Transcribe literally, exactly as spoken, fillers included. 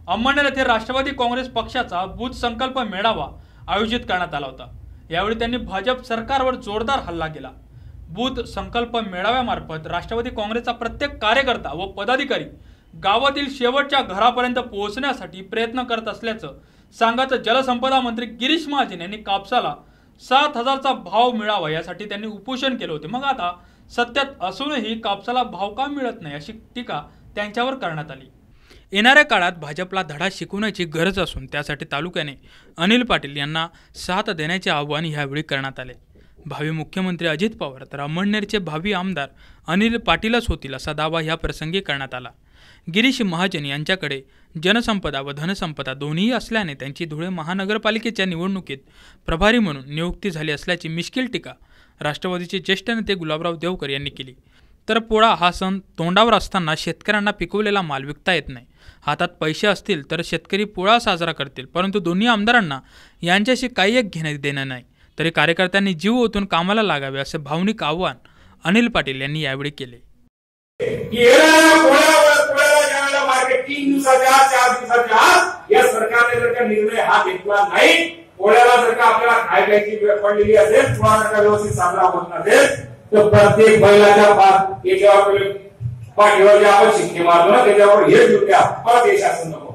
अंमळनेर येथे राष्ट्रवादी काँग्रेस पक्षाचा बूथ संकल्प मेळावा आयोजित करण्यात आला होता। यावेळी त्यांनी भाजप सरकारवर जोरदार हल्ला केला। बूथ संकल्प मेळाव्यामार्फत राष्ट्रवादी काँग्रेसचा प्रत्येक कार्यकर्ता व पदाधिकारी गावातील शेवटच्या घरापर्यंत पोहोचण्यासाठी प्रयत्न करत असल्याचं सांगत जलसंपदा मंत्री गिरीश महाजन यांनी कापसाला सात हजारचा भाव मिळावा यासाठी त्यांनी उपोषण केले होते। मग आता सत्यात असूनही कापसाला भाव का मिळत नाही अशी टीका त्यांच्यावर करण्यात आली। येणाऱ्या काळात भाजपला धडा शिकवण्याची गरज असून त्यासाठी तालुक्याने अनिल पाटील यांना साथ देण्याचे आवाहन यावेळी करण्यात आले। भावी मुख्यमंत्री अजित पवार तर अंमळनेरचे भावी आमदार अनिल पाटीलच होतील असा दावा या प्रसंगी करण्यात आला। गिरीश महाजन यांच्याकडे जनसंपदा व धनसंपदा दोन्ही असल्याने त्यांची धुळे महानगरपालिकेच्या निवडणुकीत प्रभारी म्हणून नियुक्ती झाली असल्याची मिश्किल टीका राष्ट्रवादीचे ज्येष्ठ नेते गुलाबराव देवकर यांनी केली। तर पोळा हा सण तोंडावर असताना शेतकऱ्यांना पिकवलेला माल विकता येत नाही। हातात पैसे असतील तर शेतकरी पोळा साजरा करतील, परंतु दोन्ही आमदारांना यांच्याशी काही एक घेणं देणं नाही। तरी कार्यकर्त्यांनी जीव ओतून कामाला लागावे असे भावनिक आवाहन अनिल पाटील यांनी यावेळी केले। तीन दिवसाच्या चार दिवसाच्या आत या सरकारने जर का निर्णय हा घेतला नाही, पोळ्याला जर का आपल्याला खाय प्यायची वेळ पडलेली असेल, थोडा जर का व्यवस्थित साजरा होत नसेल तर प्रत्येक बैलाच्या पाठीवर पाठीवर जे आपण शिक्के मारतो ना त्याच्यावर हे घेऊन द्या परत हे शासन नको।